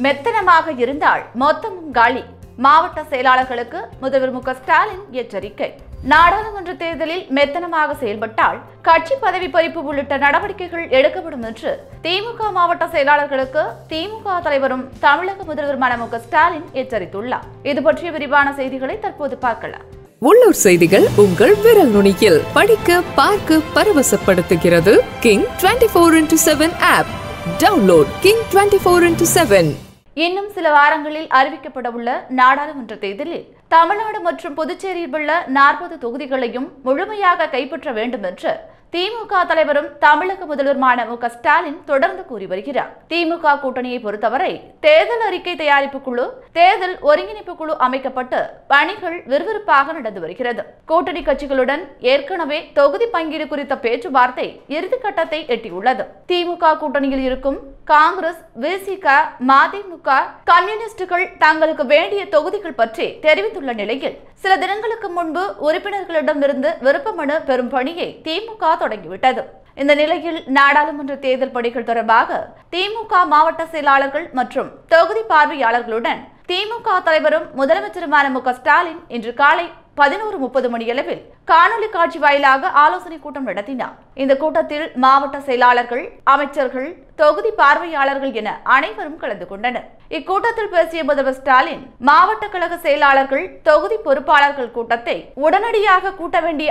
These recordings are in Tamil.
மெத்தனமாக இருந்தால் மொத்தமும் காலி. மாவட்ட செயலாளர்களுக்கு முதல்வர் மு.க. ஸ்டாலின் எச்சரிக்கை. நாடாளுமன்ற தேர்தலில் மெத்தனமாக செயல்பட்டால் கட்சி பதவி பறிப்பு உள்ளிட்ட நடவடிக்கைகள் எடுக்கப்படும் என்று திமுக மாவட்ட செயலாளர்களுக்கு திமுக தலைவரும் தமிழக முதல்வருமான மு.க. ஸ்டாலின் எச்சரித்துள்ளார். இது பற்றிய விரிவான செய்திகளை தற்போது பார்க்கலாம். உள்ளூர் செய்திகள் உங்கள் விரல் நுனியில் படிக்க, பார்க்க பரவசப்படுத்துகிறது King 24x7 app. Download King 24x7. இன்னும் சில வாரங்களில் அறிவிக்கப்பட உள்ள நாடாளுமன்ற தேர்தலில் தமிழ்நாடு மற்றும் புதுச்சேரியில் உள்ள 40 தொகுதிகளையும் முழுமையாக கைப்பற்ற வேண்டும் என்று திமுக தலைவரும் தமிழக முதல்வருமான மு.க. ஸ்டாலின் தொடர்ந்து கூறி வருகிறார். திமுக கூட்டணியை பொறுத்தவரை தேர்தல் அறிக்கை தயாரிப்பு குழு, தேர்தல் ஒருங்கிணைப்பு குழு அமைக்கப்பட்டு பணிகள் விறுவிறுப்பாக நடந்து வருகிறது. கூட்டணி கட்சிகளுடன் ஏற்கனவே தொகுதி பங்கீடு குறித்த பேச்சுவார்த்தை இறுதிக்கட்டத்தை எட்டியுள்ளது. திமுக கூட்டணியில் இருக்கும் காங்கிரஸ், விசிக, மதிமுக, கம்யூனிஸ்டுகள் தங்களுக்கு வேண்டிய தொகுதிகள் பற்றி தெரிவித்துள்ள நிலையில் சில தினங்களுக்கு முன்பு உறுப்பினர்களிடமிருந்து விருப்ப மனு பெறும் பணியை திமுக தொடங்கிவிட்டது. இந்த நிலையில் நாடாளுமன்ற தேர்தல் பணிகள் தொடர்பாக திமுக மாவட்ட செயலாளர்கள் மற்றும் தொகுதி பார்வையாளர்களுடன் திமுக தலைவரும் முதலமைச்சருமான மு.க. ஸ்டாலின் இன்று காலை 11:30 மணியளவில் காணொலி காட்சி வாயிலாக ஆலோசனை கூட்டம் நடத்தினார். இந்த கூட்டத்தில் மாவட்ட செயலாளர்கள், அமைச்சர்கள், தொகுதி பார்வையாளர்கள் என அனைவரும் கலந்து கொண்டனர். இக்கூட்டத்தில் பேசிய முதல்வர் ஸ்டாலின், மாவட்ட கழக செயலாளர்கள், தொகுதி பொறுப்பாளர்கள் கூட்டத்தை உடனடியாக கூட்ட வேண்டிய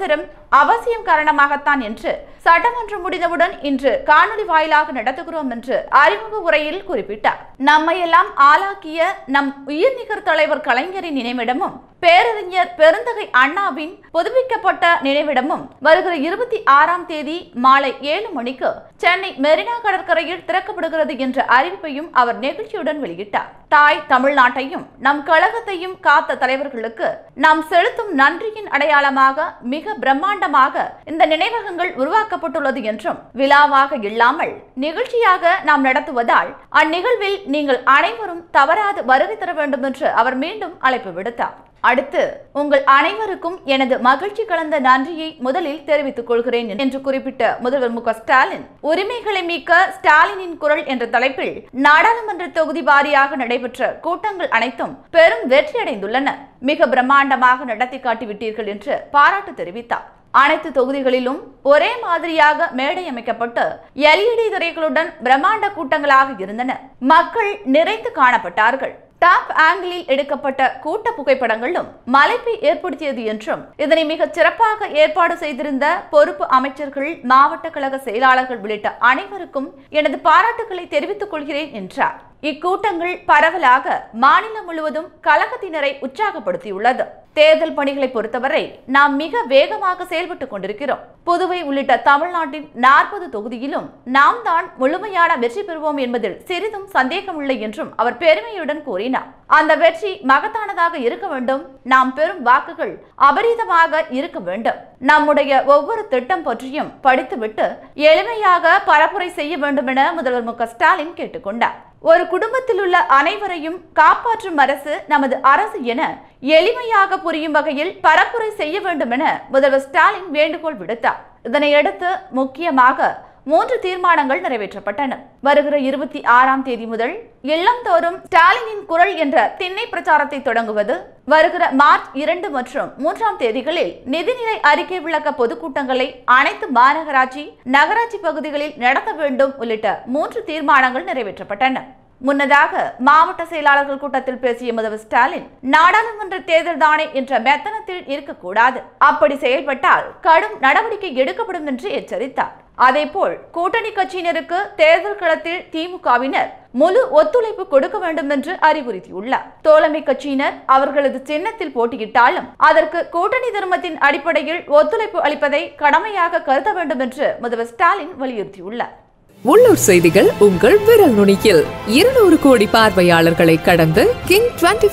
அவசியம் காரணமாகத்தான் என்று சட்டமன்றம் முடிந்தவுடன் இன்று காணொலி வாயிலாக நடத்துகிறோம் என்று அறிமுக உரையில் குறிப்பிட்டார். நம்மையெல்லாம் ஆளாக்கிய நம் உயிர்நிகர் தலைவர் கலைஞரின் நினைவிடமும் பேரறிஞர் பெருந்தகை அண்ணாவின் புதுப்பிக்கப்பட்ட நினைவிடமும் வருகிற 26ஆம் தேதி மாலை 7 மணிக்கு சென்னை மெரினா கடற்கரையில் திறக்கப்படுகிறது என்ற அறிவிப்பையும் அவர் நெகிழ்ச்சியுடன் வெளியிட்டார். தாய் தமிழ்நாட்டையும் நம் கழகத்தையும் காத்த தலைவர்களுக்கு நாம் செலுத்தும் நன்றியின் அடையாளமாக மிக பிரம்மாண்டமாக இந்த நினைவகங்கள் உருவாக்கப்பட்டுள்ளது என்றும், விழாவாக இல்லாமல் நிகழ்ச்சியாக நாம் நடத்துவதால் அந்நிகழ்வில் நீங்கள் அனைவரும் தவறாது வருகை தர வேண்டும் என்று அவர் மீண்டும் அழைப்பு விடுத்தார். அடுத்து, உங்கள் அனைவருக்கும் எனது மகிழ்ச்சி கலந்த நன்றியை முதலில் தெரிவித்துக் கொள்கிறேன் என்று குறிப்பிட்ட முதல்வர் மு.க. ஸ்டாலின், உரிமைகளை மீட்க ஸ்டாலினின் குரல் என்ற தலைப்பில் நாடாளுமன்ற தொகுதி வாரியாக நடைபெற்ற கூட்டங்கள் அனைத்தும் பெரும் வெற்றியடைந்துள்ளன. மிக பிரம்மாண்டமாக நடத்தி காட்டிவிட்டீர்கள் என்று பாராட்டு தெரிவித்தார். அனைத்து தொகுதிகளிலும் ஒரே மாதிரியாக மேடை அமைக்கப்பட்டு LED திரைகளுடன் பிரம்மாண்ட கூட்டங்களாக இருந்தன. மக்கள் நிறைந்து காணப்பட்டார்கள். டாப் ஆங்கிளில் எடுக்கப்பட்ட கூட்ட புகைப்படங்களும் மலைப்பை ஏற்படுத்தியது என்றும், இதனை மிகச் சிறப்பாக ஏற்பாடு செய்திருந்த பொறுப்பு அமைச்சர்கள், மாவட்ட கழக செயலாளர்கள் உள்ளிட்ட அனைவருக்கும் எனது பாராட்டுகளை தெரிவித்துக் கொள்கிறேன் என்றார். இக்கூட்டங்கள் பரவலாக மாநிலம் முழுவதும் கழகத்தினரை உற்சாகப்படுத்தியுள்ளது. தேர்தல் பணிகளை பொறுத்தவரை நாம் மிக வேகமாக செயல்பட்டுக் கொண்டிருக்கிறோம். புதுவை உள்ளிட்ட தமிழ்நாட்டின் 40 தொகுதியிலும் நாம் தான் முழுமையான வெற்றி பெறுவோம் என்பதில் சிறிதும் சந்தேகமில்லை என்றும் அவர் பெருமையுடன் கூறினார். அந்த வெற்றி மகத்தானதாக இருக்க வேண்டும். நாம் பெறும் வாக்குகள் அபரிதமாக இருக்க வேண்டும். நம்முடைய ஒவ்வொரு திட்டம் பற்றியும் படித்துவிட்டு எளிமையாக பரப்புரை செய்ய வேண்டும் என முதல்வர் மு.க. ஸ்டாலின் கேட்டுக்கொண்டார். ஒரு குடும்பத்தில் உள்ள அனைவரையும் காப்பாற்றும் அரசு நமது அரசு என எளிமையாக புரியும் வகையில் பரப்புரை செய்ய வேண்டும் என முதல்வர் ஸ்டாலின் வேண்டுகோள் விடுத்தார். இதனையடுத்து முக்கியமாக 3 தீர்மானங்கள் நிறைவேற்றப்பட்டன. வருகிற 26ஆம் தேதி முதல் இல்லந்தோறும் ஸ்டாலினின் குரல் என்ற திண்ணை பிரச்சாரத்தை தொடங்குவது, வருகிற மார்ச் 2 மற்றும் 3ஆம் தேதிகளில் நிதிநிலை அறிக்கை விளக்க பொதுக்கூட்டங்களை அனைத்து மாநகராட்சி, நகராட்சி பகுதிகளில் நடத்த வேண்டும் உள்ளிட்ட 3 தீர்மானங்கள் நிறைவேற்றப்பட்டன. முன்னதாக மாவட்ட செயலாளர்கள் கூட்டத்தில் பேசிய முதல்வர் ஸ்டாலின், நாடாளுமன்ற தேர்தல் தானே என்ற மெத்தனத்தில் இருக்கக்கூடாது. அப்படி செயல்பட்டால் கடும் நடவடிக்கை எடுக்கப்படும் என்று எச்சரித்தார். அதேபோல் கூட்டணி கட்சியினருக்கு தேர்தல் களத்தில் திமுகவினர் முழு ஒத்துழைப்பு கொடுக்க வேண்டும் என்று அறிவுறுத்தியுள்ளார். தோழமை கட்சியினர் அவர்களது சின்னத்தில் போட்டியிட்டாலும் அதற்கு கூட்டணி தர்மத்தின் அடிப்படையில் ஒத்துழைப்பு அளிப்பதை கடமையாக கருத வேண்டும் என்று முதல்வர் ஸ்டாலின் வலியுறுத்தியுள்ளார். உள்ளூர் செய்திகள் உங்கள் விரல் நுனியில் 200 கோடி பார்வையாளர்களை கடந்து கிங்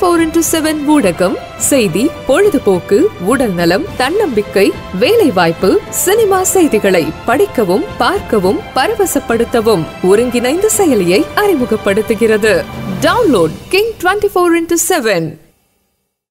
24x7 ஊடகம் செய்தி, பொழுதுபோக்கு, உடல் நலம், தன்னம்பிக்கை, வேலை வாய்ப்பு, சினிமா செய்திகளை படிக்கவும், பார்க்கவும், பரவசப்படுத்தவும் ஒருங்கிணைந்த செயலியை அறிமுகப்படுத்துகிறது. Download King 24x7.